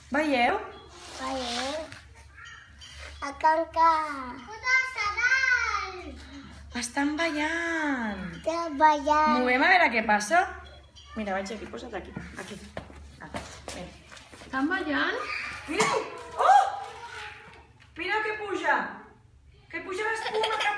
Veieu? Veieu? A cancar. Estan ballant. Estan ballant. Movem a veure què passa. Mira, vaig aquí, posa't aquí. Aquí. Mira. Estan ballant? Mireu! Oh! Mira que puja! Que puja l'espuma cap